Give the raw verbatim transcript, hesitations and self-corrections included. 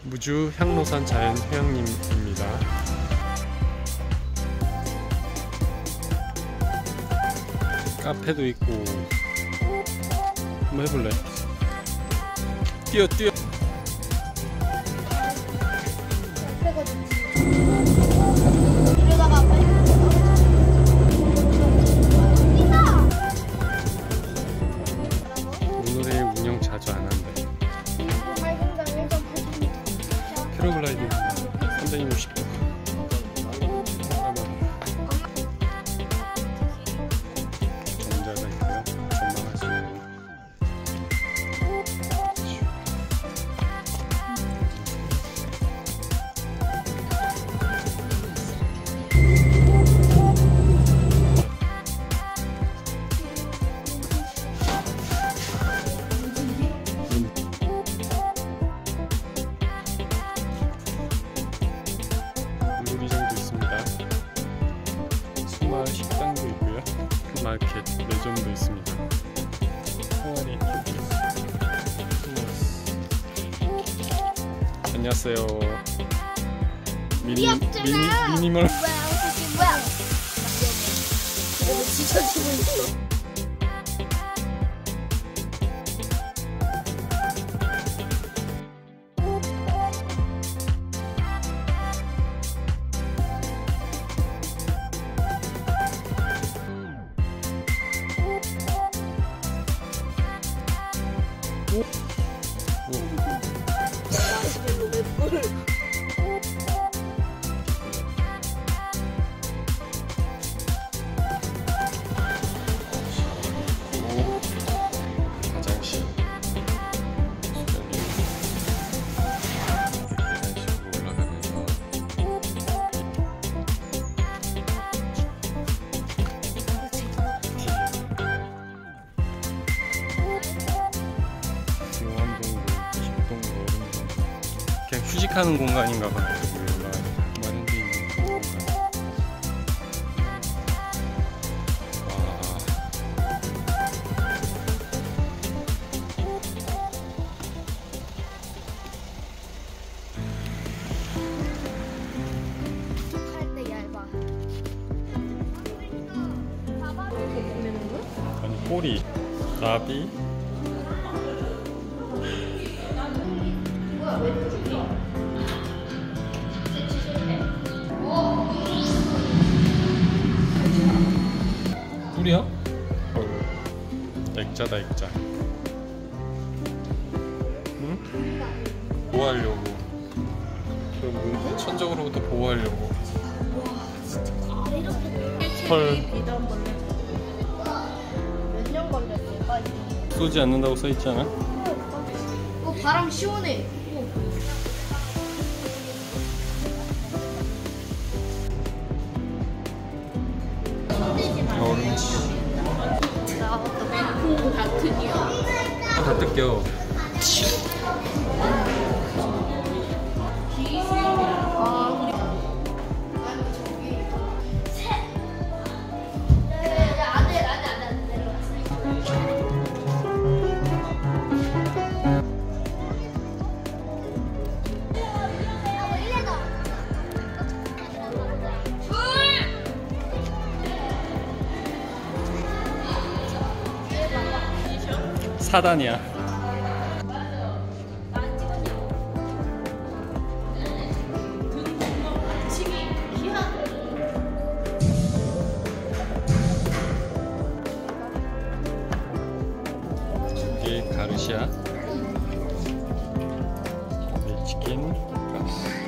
무주 향로산 자연휴양림입니다. 카페도 있고. 한번 해볼래? 뛰어 뛰어. 이러다가 빨리 모노레일 운영 자주 안 한대. 패러글라이딩 삼백육십 도. 정자가 있고요. 전망할 수 있는. 놀이장도 있습니다. 수마을 식당도 있고요. 마켓 매점도 있습니다. 항아리 안녕하세요. 미니 미니 미니멀. 뭐야? 그래도 지쳐지고 있어. 오. 화장실 계단식으로 올라가면서 용암동굴, 십동굴, 그냥 휴식하는 공간인가 봐요. 여기가 많은 데 있는 공간. 와. 할때 얇아. 아니 꼬리, 나비. 꿀이야? 어휴, 액자다 액자. 응? 보호하려고. 그 뭐, 천적으로부터 보호하려고. 헐. 몇 년 걸렸을까? 쏘지 않는다고 써있잖아. 어, 바람 시원해. 오렌지. 나부터 맹콩 같으니요. 다 뜯겨. 사단이야. 이게 가르시아, 멕시킨 가스.